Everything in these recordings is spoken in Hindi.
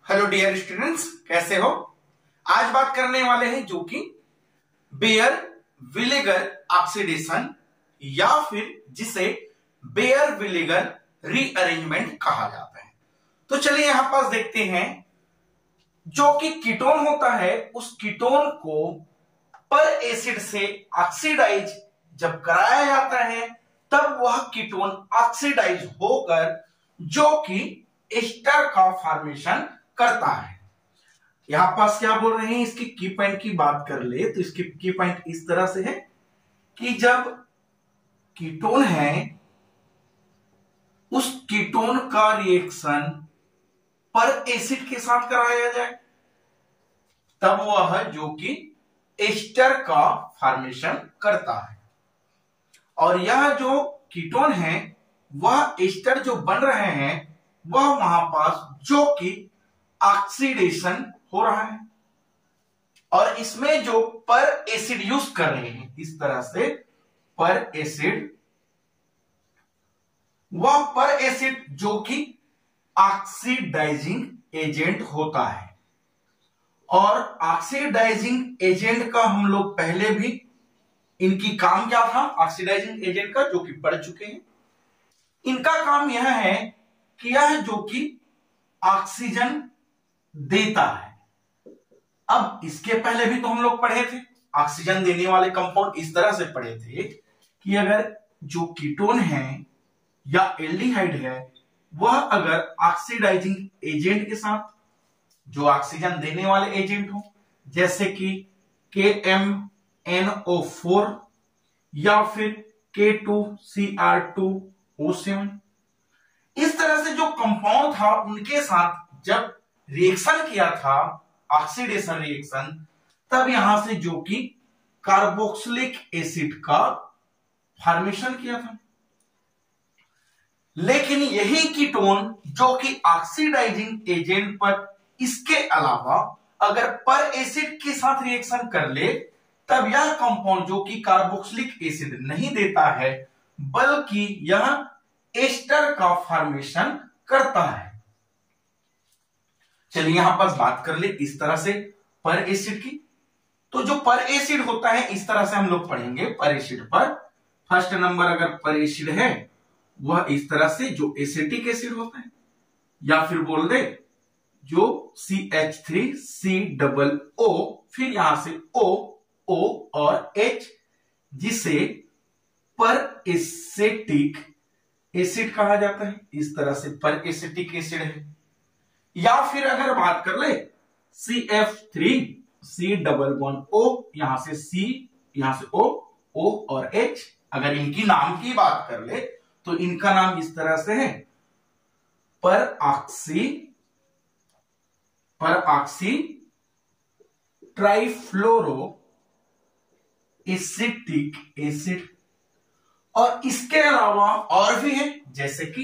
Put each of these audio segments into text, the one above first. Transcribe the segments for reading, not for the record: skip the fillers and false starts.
हेलो डियर स्टूडेंट्स, कैसे हो। आज बात करने वाले हैं जो कि बेयर विनेगर ऑक्सीडेशन या फिर जिसे बेयर विनेगर रीअरेंजमेंट कहा जाता है। तो चलिए यहां पास देखते हैं, जो कि कीटोन होता है उस कीटोन को पर एसिड से ऑक्सीडाइज जब कराया जाता है तब वह कीटोन ऑक्सीडाइज होकर जो कि एस्टर का फॉर्मेशन करता है। यहां पास क्या बोल रहे हैं, इसकी की पॉइंट की बात कर ले तो इसकी की पॉइंट इस तरह से है कि जब कीटोन है उस कीटोन का रिएक्शन पर एसिड के साथ कराया जाए तब वह जो कि एस्टर का फॉर्मेशन करता है। और यह जो कीटोन है वह एस्टर जो बन रहे हैं वह वहां पास जो कि ऑक्सीडेशन हो रहा है। और इसमें जो पर एसिड यूज कर रहे हैं इस तरह से पर एसिड, वह पर एसिड जो कि ऑक्सीडाइजिंग एजेंट होता है। और ऑक्सीडाइजिंग एजेंट का हम लोग पहले भी इनकी काम क्या था, ऑक्सीडाइजिंग एजेंट का जो कि पढ़ चुके हैं। इनका काम यह है कि यह जो कि ऑक्सीजन देता है। अब इसके पहले भी तो हम लोग पढ़े थे, ऑक्सीजन देने वाले कंपाउंड इस तरह से पढ़े थे कि अगर जो कीटोन है या एल्डिहाइड है वह अगर ऑक्सीडाइजिंग एजेंट के साथ जो ऑक्सीजन देने वाले एजेंट हो, जैसे कि KMnO4 या फिर K2Cr2O7, इस तरह से जो कंपाउंड था उनके साथ जब रिएक्शन किया था ऑक्सीडेशन रिएक्शन, तब यहां से जो कि कार्बोक्सिलिक एसिड का फॉर्मेशन किया था। लेकिन यही कीटोन जो कि ऑक्सीडाइजिंग एजेंट पर इसके अलावा अगर पर एसिड के साथ रिएक्शन कर ले तब यह कंपाउंड जो कि कार्बोक्सिलिक एसिड नहीं देता है बल्कि यह एस्टर का फॉर्मेशन करता है। चलिए यहां पर बात कर ले इस तरह से पर एसिड की। तो जो पर एसिड होता है इस तरह से हम लोग पढ़ेंगे पर एसिड पर। फर्स्ट नंबर अगर पर एसिड है वह इस तरह से जो एसिटिक एसिड होता है, या फिर बोल दे जो CH3COO फिर यहां से O और H, जिसे पर एसिटिक एसिड कहा जाता है। इस तरह से पर एसिटिक एसिड है। या फिर अगर बात कर ले CF3C++O, यहां से C यहां से O और H, अगर इनकी नाम की बात कर ले तो इनका नाम इस तरह से है पर ऑक्सी ट्राइफ्लोरो एसिटिक एसिड। और इसके अलावा और भी है जैसे कि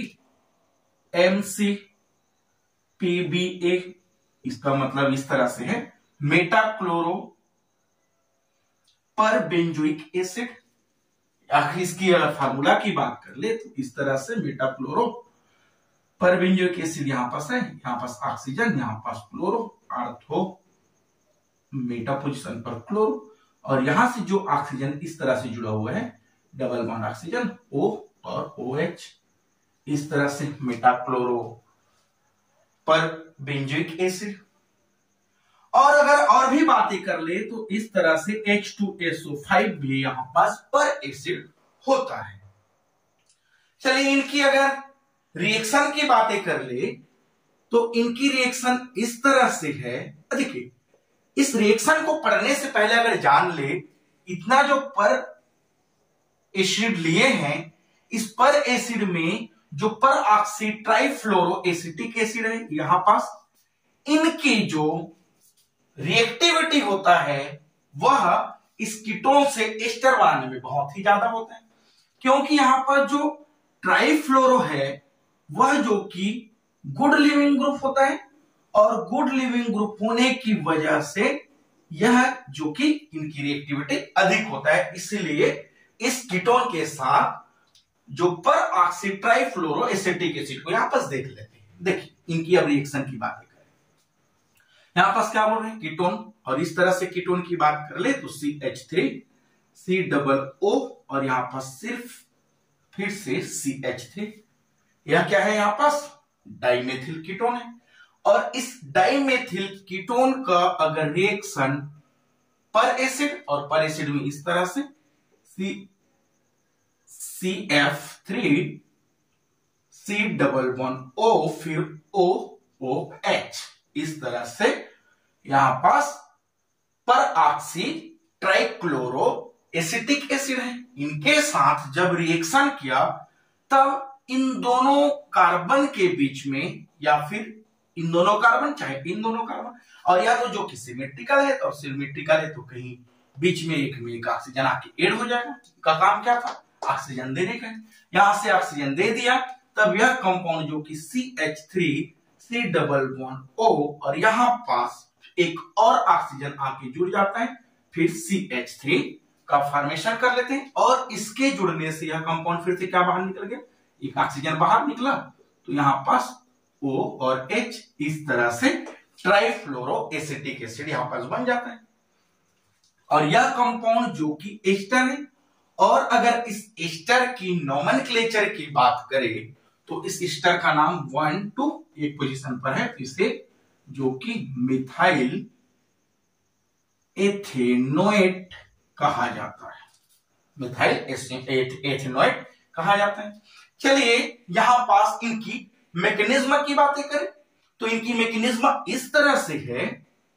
MCPBA, इसका मतलब इस तरह से है मेटाक्लोरो पर बेंजोइक एसिड। आखिर इसकी फार्मूला की बात कर ले तो इस तरह से मेटाक्लोरो पर बेंजोइक एसिड यहां पास है, यहां पास ऑक्सीजन, यहां पास क्लोरो, आर्थो मेटा पोजीशन पर क्लोरो, और यहां से जो ऑक्सीजन इस तरह से जुड़ा हुआ है डबल बॉन्ड ऑक्सीजन O और OH, इस तरह से मेटाक्लोरो पर बेंजोइक एसिड। और अगर और भी बातें कर ले तो इस तरह से H2SO5 भी यहां पास पर एसिड होता है। चलिए इनकी अगर रिएक्शन की बातें कर ले तो इनकी रिएक्शन इस तरह से है। देखिए इस रिएक्शन को पढ़ने से पहले अगर जान ले इतना जो पर एसिड लिए हैं, इस पर एसिड में जो पर ऑक्सी ट्राइफ्लोरो एसिटिक एसिड है यहां पास, इनकी जो रिएक्टिविटी होता है वह इस कीटोन से एस्टर बनाने में बहुत ही ज्यादा होता है। क्योंकि यहां पर जो ट्राइफ्लोरो है वह जो कि गुड लिविंग ग्रुप होता है, और गुड लिविंग ग्रुप होने की वजह से यह जो कि इनकी रिएक्टिविटी अधिक होता है, इसलिए इस कीटोन के साथ जो पर ऑक्सी ट्राइफ्लोरो एसिटिक एसिड को यहां पर देख लेते हैं। देखिए इनकी अब रिएक्शन की बात करें यहां पास क्या बोल रहे हैं, कीटोन, और इस तरह से कीटोन की बात कर ले तो CH3 COO और यहां पास सिर्फ फिर से CH3। यह क्या है, यहां पास डाइमेथिल कीटोन है। और इस डाइमेथिल कीटोन का अगर रिएक्शन पर एसिड, और पर एसिड में इस तरह से CF3 C11O फिर OOH, इस तरह से यहां पास पर ऑक्सी ट्राइक्लोरो एसिटिक एसिड है। इनके साथ जब रिएक्शन किया तब इन दोनों कार्बन के बीच में, या फिर इन दोनों कार्बन चाहे इन दोनों कार्बन, और या तो जो कि सिमेट्रिकल है और सिमेट्रिकल है तो कहीं बीच में एक ऑक्सीजन आके ऐड हो जाएगा। का काम क्या था, ऑक्सीजन देने का। यहां से ऑक्सीजन दे दिया तब यह कंपाउंड जो कि CH3 C11O और यहां पास एक और ऑक्सीजन आके जुड़ जाता है, फिर CH3 का फॉर्मेशन कर लेते हैं, और इसके जुड़ने से यह कंपाउंड फिर से क्या बाहर निकल गया, एक ऑक्सीजन बाहर निकला, तो यहां पास O और H, इस तरह से ट्राइफ्लोरो एसिटिक एसिड यहां पास बन जाता है। और यह कंपाउंड जो कि एस्टर है, और अगर इस एस्टर की नोमेनक्लेचर की बात करें तो इस एस्टर का नाम 1 2 एक पोजीशन पर है, इसे जो कि मिथाइल एथेनोएट कहा जाता है, मिथाइल एथेनोएट कहा जाता है। चलिए यहां पास इनकी मैकेनिज्म की बातें करें तो इनकी मैकेनिज्म इस तरह से है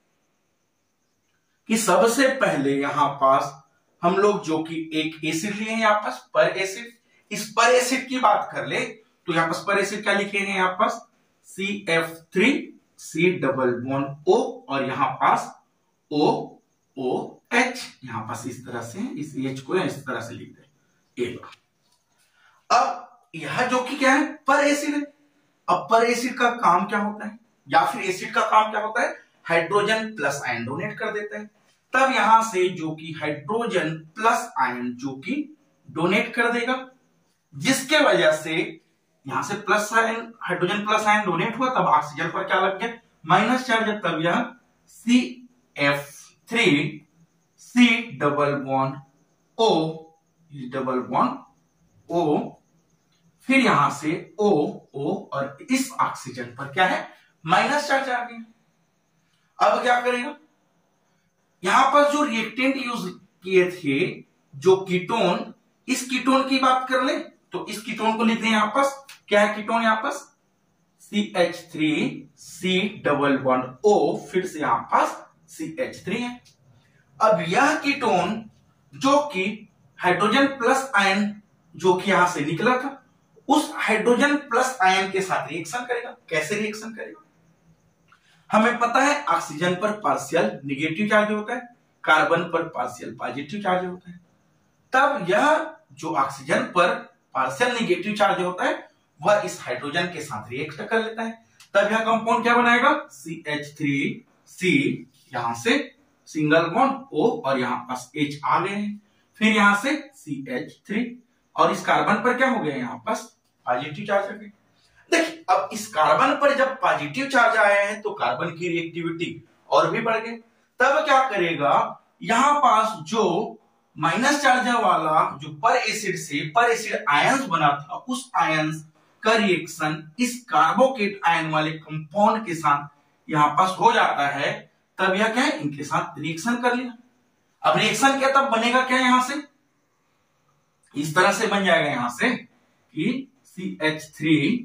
कि सबसे पहले यहां पास हम लोग जो कि एक एसिड लिए हैं यहां पास पर एसिड, इस पर एसिड की बात कर ले तो यहां पास पर एसिड क्या लिखे हैं, यहां पास CF3 C11O और यहां पास OOH, यहां पास इस तरह से इस H को इस तरह से लिख दे। अब यह जो कि क्या है, पर एसिड है। अब पर एसिड का काम क्या होता है, या फिर एसिड का काम क्या होता है, हाइड्रोजन प्लस आयन डोनेट कर देता है। तब यहां से जो कि हाइड्रोजन प्लस आयन जो कि डोनेट कर देगा, जिसके वजह से यहां से plus ion, hydrogen plus ion donate हुआ, तब ऑक्सीजन पर क्या लग गया, माइनस चार्ज, तब यह CF3 C11O फिर यहां से O और इस ऑक्सीजन पर क्या है, माइनस चार्ज आ गया। अब क्या करेगा, यहां पर जो रिएक्टेंट यूज किए थे जो कीटोन, इस कीटोन की बात कर ले तो इस कीटोन को लिखते हैं यहां पास, क्या है कीटोन, यहां पास CH3 C11O फिर से यहां पास CH3 है। अब यह कीटोन जो कि हाइड्रोजन प्लस आयन जो कि यहां से निकला था, उस हाइड्रोजन प्लस आयन के साथ रिएक्शन करेगा। कैसे रिएक्शन करेगा, हमें पता है ऑक्सीजन पर पार्शियल निगेटिव चार्ज होता है, कार्बन पर पार्शियल पॉजिटिव चार्ज होता है। तब यह जो ऑक्सीजन पर पार्शियल निगेटिव चार्ज होता है वह इस हाइड्रोजन के साथ रिएक्ट कर लेता है, तब यह कंपाउंड क्या बनाएगा, CH3C, यहां से सिंगल बॉन्ड O और यहां पास H आ गए हैं, फिर यहां से CH3 और इस कार्बन पर क्या हो गया, यहां पास पॉजिटिव चार्ज आ गया। देखिए अब इस कार्बन पर जब पॉजिटिव चार्ज आया है तो कार्बन की रिएक्टिविटी और भी बढ़ गई। तब क्या करेगा, यहां पास जो माइनस चार्ज वाला जो पर एसिड से पर एसिड आयंस बना था, उस आयंस का रिएक्शन इस कार्बोकेट आयन वाले कंपाउंड के साथ यहां पास हो जाता है। तब यह क्या है, इनके साथ रिएक्शन कर लिया। अब रिएक्शन क्या, तब बनेगा क्या, यहां से इस तरह से बन जाएगा, यहां से कि CH3COH,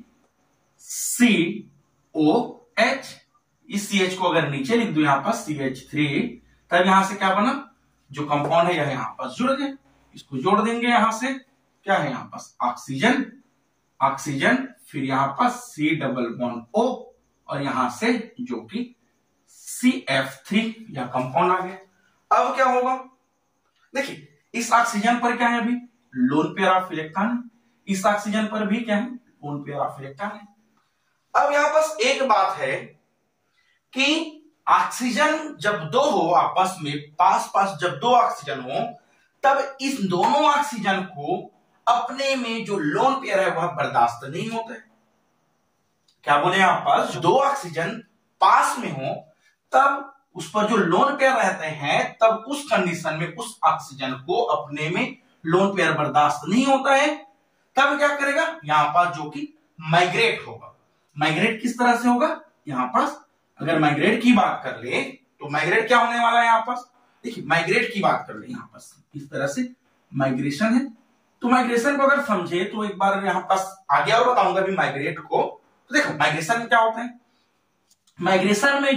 इस CH को अगर नीचे लिख दो यहां पास CH3, तब यहां से क्या बना, जो कंपाउंड है यह यहां पास जुड़ गए, इसको जोड़ देंगे, यहां से क्या है, यहां पास ऑक्सीजन, ऑक्सीजन फिर यहां पास C11O और यहां से जो कि CF3 या कंपाउंड आ गया। अब क्या होगा, देखिए इस ऑक्सीजन पर क्या है, अभी लोन पेयर ऑफ इलेक्ट्रॉन, इस ऑक्सीजन पर भी क्या है, लोन पेयर ऑफ इलेक्ट्रॉन है। अब यहां पास एक बात है कि ऑक्सीजन जब दो हो आपस में, पास पास जब दो ऑक्सीजन हो, तब इस दोनों ऑक्सीजन को अपने में जो लोन पेयर है वह बर्दाश्त नहीं होता है। क्या बोले, यहां पास दो ऑक्सीजन पास में हो तब उस पर जो लोन पेयर रहते हैं, तब उस कंडीशन में उस ऑक्सीजन को अपने में लोन पेयर बर्दाश्त नहीं होता है, तब क्या करेगा यहां पास जो कि माइग्रेट होगा। माइग्रेट किस तरह से होगा, यहां पास अगर माइग्रेट की बात कर ले तो माइग्रेट क्या होने वाला है, यहां पास देखिए माइग्रेट की बात कर ले, यहां पास इस तरह से माइग्रेशन है। तो माइग्रेशन को अगर समझे तो एक बार यहां पास आगे और बताऊंगा भी माइग्रेट को। तो देखो माइग्रेशन में क्या होता है, माइग्रेशन में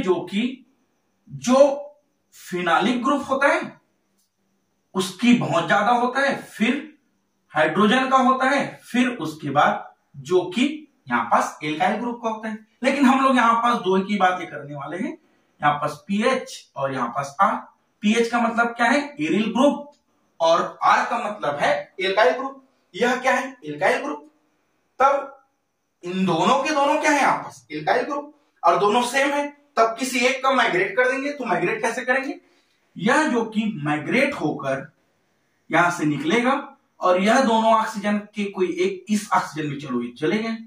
जो फिनालिक ग्रुप होता है उसकी बहुत ज्यादा होता है, फिर हाइड्रोजन का होता है, फिर उसके बाद जो कि यहां पास एल्काइल ग्रुप का होता है। लेकिन हम लोग यहां पास दो की बातें करने वाले हैं, यहां पास पीएच और यहां पास आर। पीएच का मतलब क्या है, एरिल ग्रुप, और आर का मतलब है एल्काइल ग्रुप। यह क्या है, एल्काइल ग्रुप। तब इन दोनों के दोनों क्या है यहां पास, एल्काइल ग्रुप, और दोनों सेम है, तब किसी एक का माइग्रेट कर देंगे। तो माइग्रेट कैसे करेंगे, यह जो कि माइग्रेट होकर यहां से निकलेगा और यह दोनों ऑक्सीजन के कोई एक इस ऑक्सीजन में चलो ये चले गए,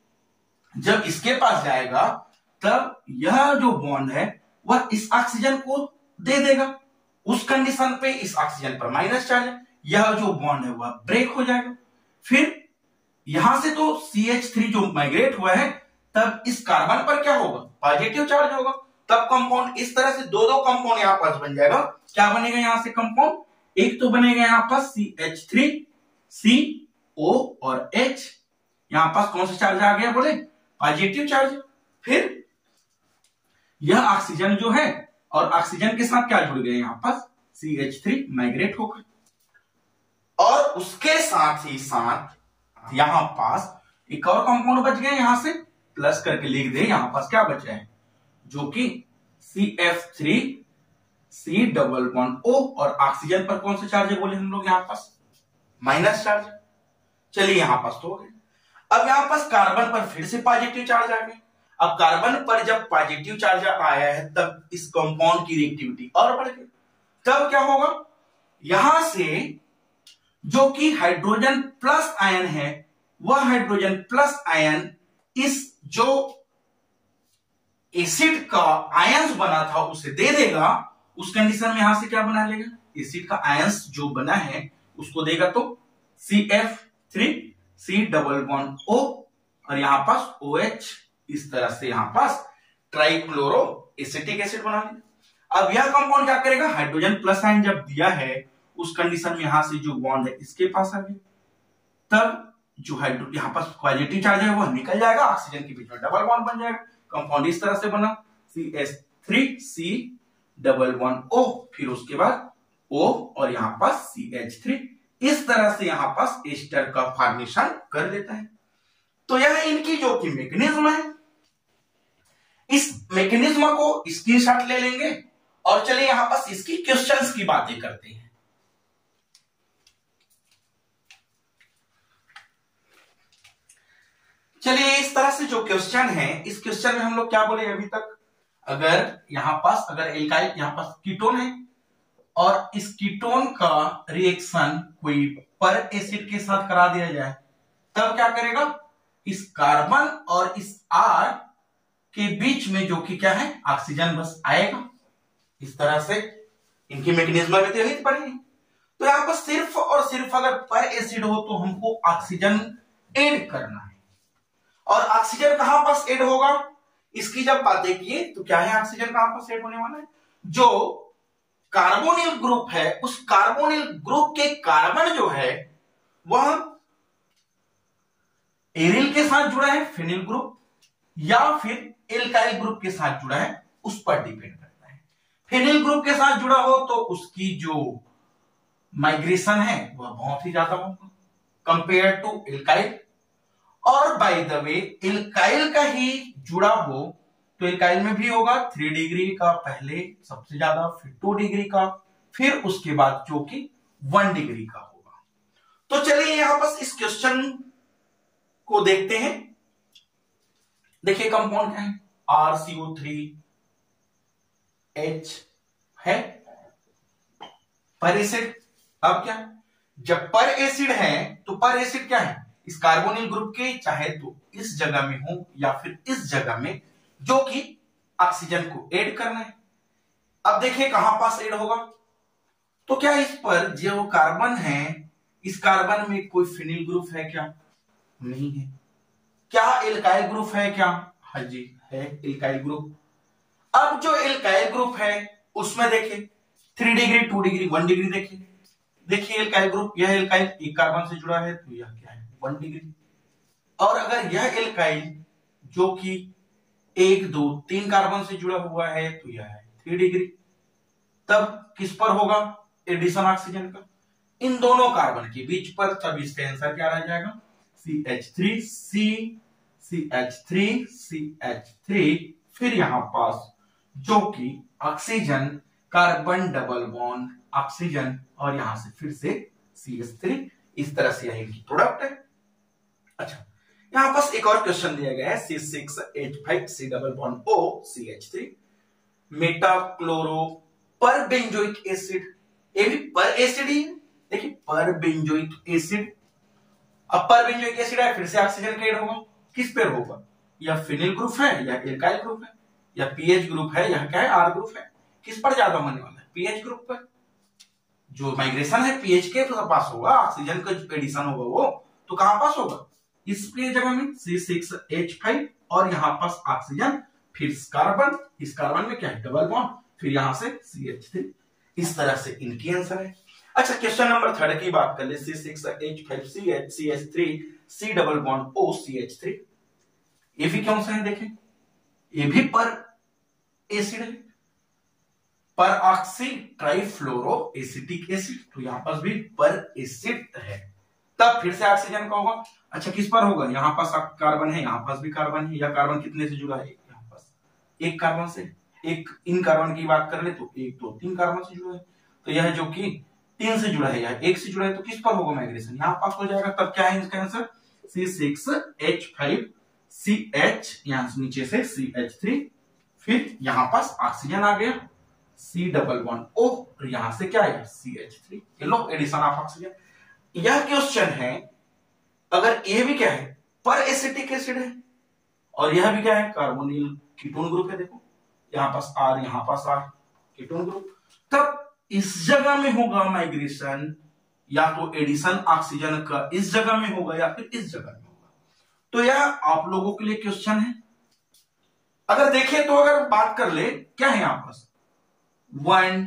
जब इसके पास जाएगा तब यह जो बॉन्ड है वह इस ऑक्सीजन को दे देगा। उस कंडीशन पे इस ऑक्सीजन पर माइनस चार्ज है, यह जो बॉन्ड है वह ब्रेक हो जाएगा। फिर यहां से तो CH3 जो माइग्रेट हुआ है, तब इस कार्बन पर क्या होगा, पॉजिटिव चार्ज होगा। तब कंपाउंड इस तरह से दो कंपाउंड यहां पास बन जाएगा। क्या बनेगा यहां से कंपाउंड, एक तो बनेगा यहां पास CH3 CO और H, यहां पास कौन सा चार्ज आ गया बोले, पॉजिटिव चार्ज। फिर यह ऑक्सीजन जो है और ऑक्सीजन के साथ क्या जुड़ गए यहां पास CH3 माइग्रेट होकर, और उसके साथ ही साथ यहां पास एक और कंपाउंड बच गए, यहां से प्लस करके लिख दे, यहां पास क्या बचा है जो कि CF3 C double bond O, और ऑक्सीजन पर कौन सा चार्ज है बोले हम लोग यहां पास माइनस चार्ज। चलिए यहां पास तो हो गए। अब यहां पास कार्बन पर फिर से पॉजिटिव चार्ज आ गया। अब कार्बन पर जब पॉजिटिव चार्ज आया है तब इस कंपाउंड की रिएक्टिविटी और बढ़ गई। तब क्या होगा, यहां से जो कि हाइड्रोजन प्लस आयन है वह हाइड्रोजन प्लस आयन इस जो एसिड का आयंस बना था उसे दे देगा। उस कंडीशन में यहां से क्या बना लेगा, एसिड का आयंस जो बना है उसको देगा, तो CF3 C double bond O और यहां पास OH, इस तरह से यहां पास ट्राइक्लोरो एसिटिक एसिड बना लेगा। अब यह कंपाउंड क्या करेगा, हाइड्रोजन प्लस आयन जब दिया है उस कंडीशन में यहां से जो बॉन्ड है इसके पास आ गया, तब जो हाइड्रोजन यहां पास पॉजिटिव चार्ज है वह निकल जाएगा, ऑक्सीजन के बीच में डबल बॉन्ड बन जाएगा। कंपाउंड इस तरह से बना CH3 C double bond O, फिर उसके बाद O और यहां पास CH3, इस तरह से यहां पास एस्टर का फॉर्मेशन कर लेता है। तो यह इनकी जो कि मैकेनिज्म है, इस मैकेनिज्म को स्क्रीनशॉट ले लेंगे और चलिए यहां पास इसकी क्वेश्चंस की बातें करते हैं। चलिए इस तरह से जो क्वेश्चन है, इस क्वेश्चन में हम लोग क्या बोले अभी तक, अगर यहां पास अगर एल्काइल यहां पास कीटोन है और इस कीटोन का रिएक्शन कोई पर एसिड के साथ करा दिया जाए, तब क्या करेगा, इस कार्बन और इस R के बीच में जो कि क्या है ऑक्सीजन बस आएगा। इस तरह से इनकी मैकेनिज्म में तो पड़ेगी। तो यहां पर सिर्फ और सिर्फ अगर पर एसिड हो तो हमको ऑक्सीजन ऐड करना है, और ऑक्सीजन कहां पास ऐड होगा, इसकी जब बातें किए तो क्या है ऑक्सीजन कहां पास ऐड होने वाला है, जो कार्बोनिल ग्रुप है उस कार्बोनिल ग्रुप के कार्बन जो है वह एरिल के साथ जुड़ा है, फिनिल ग्रुप, या फिर एल्काइल ग्रुप के साथ जुड़ा है, उस पर डिपेंड करता है। फिनिल ग्रुप के साथ जुड़ा हो तो उसकी जो माइग्रेशन है वह बहुत ही ज्यादा होगा कंपेयर टू एल्काइल, और बाय द वे एल्काइल का ही जुड़ा हो तो एल्काइल में भी होगा 3 डिग्री का पहले सबसे ज्यादा, फिर 2 डिग्री का, फिर उसके बाद जो कि 1 डिग्री का होगा। तो चलिए यहां पर इस क्वेश्चन को देखते हैं। देखिए कंपाउंड क्या है, RCO3H है पर एसिड। अब क्या, जब पर एसिड है तो पर एसिड क्या है, इस कार्बोनिल ग्रुप के चाहे तो इस जगह में हो या फिर इस जगह में, जो कि ऑक्सीजन को ऐड करना है। अब देखिए कहां पास ऐड होगा, तो क्या इस पर जो कार्बन है, इस कार्बन में कोई फिनिल ग्रुप है क्या? नहीं है। क्या एल्काइल ग्रुप है क्या? हाँ जी है एल्काइल ग्रुप। अब जो एल्काइल ग्रुप है उसमें देखिए 3 डिग्री 2 डिग्री 1 डिग्री देखिए, देखिए एल्काइल ग्रुप, यह एल्काइल एक कार्बन से जुड़ा है तो यह क्या है 1 डिग्री। और अगर यह एल्काइल जो कि 1 2 3 कार्बन से जुड़ा हुआ है तो यह है 3 डिग्री। तब किस पर होगा एडिशन ऑक्सीजन का? इन दोनों कार्बन के बीच पर। तब इसका आंसर क्या रह जाएगा? CH3 CH3 CH3, फिर यहां पास जो कि oxygen, carbon double bond oxygen, और यहां से फिर से CH3। इस तरह से यह इनकी प्रोडक्ट है। अच्छा, यहां पास एक और क्वेश्चन दिया गया है C6H5 C double bond O CH3 meta chloro पर बेंजोइक एसिड। ये भी पर एसिड ही है, देखिए पर बेंजोइक एसिड। अब पर बेंजोइक एसिड है, फिर से ऑक्सीजन का ऐड होगा, किस पर होगा? या फिनिल ग्रुप है या एल्काइल ग्रुप है या पीएच ग्रुप है या क्या है आर ग्रुप है? किस पर ज्यादा होने वाला है? पीएच ग्रुप पर। जो माइग्रेशन है पीएच के तो पास होगा, ऑक्सीजन का जो एडिशन होगा वो तो कहां पास होगा? इस जगह में C6H5 और यहां पास ऑक्सीजन, फिर कार्बन, इस कार्बन में क्या है डबल बॉन्ड, फिर यहां से CH3। इस तरह से इनकी आंसर है। अच्छा, क्वेश्चन नंबर 3 की बात कर ले, C6H5 CH3 C double bond O CH3। ये भी कौन सा है देखें, ये भी पर एसिड है, पर ऑक्सी ट्राइफ्लोरो एसिटिक एसिड, तो यहां पास भी पर एसिड है। तब फिर से ऑक्सीजन का होगा। अच्छा, किस पर होगा? यहां पास कार्बन है, यहां पास भी कार्बन है, या कार्बन कितने से जुड़ा है? यहां पास एक कार्बन से, एक इन कार्बन की बात कर ले तो 1 2 3 कार्बन से जुड़ा है, तो यह जो कि 3 से जुड़ा है या 1 से जुड़ा है, तो किस पर होगा माइग्रेशन? यहां पास हो जाएगा। तब क्या है इसका आंसर? C6H5 CH, यहां से नीचे से CH3, फिर यहां पास ऑक्सीजन आ गया C डबल बॉन्ड O, और यहां से क्या है CH3। ये लो एडिशन ऑफ ऑक्सीजन। यह क्वेश्चन है, अगर ये भी क्या है पर एसिटिक एसिड है और यह भी क्या है कार्बोनिल कीटोन ग्रुप है, देखो यहां पास R यहां पास R कीटोन ग्रुप, तब इस जगह में होगा माइग्रेशन, या तो एडिशन ऑक्सीजन का इस जगह में होगा या फिर इस जगह में होगा। तो यह आप लोगों के लिए क्वेश्चन है। अगर देखें तो अगर बात कर ले क्या है यहां पास 1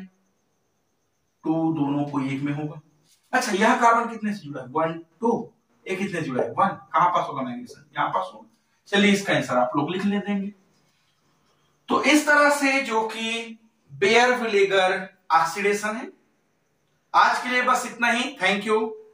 2 दोनों कोई एक में होगा। अच्छा, यह कार्बन कितने से जुड़ा है 1 2, एक कितने से जुड़ा है 1, कहां पास होगा मैग्नीशियम? यहां पास होगा। चलिए इसका आंसर आप लोग लिख ले देंगे। तो इस तरह से जो कि बेयर विनेगर ऑक्सीडेशन है। आज के लिए बस इतना ही। Thank you.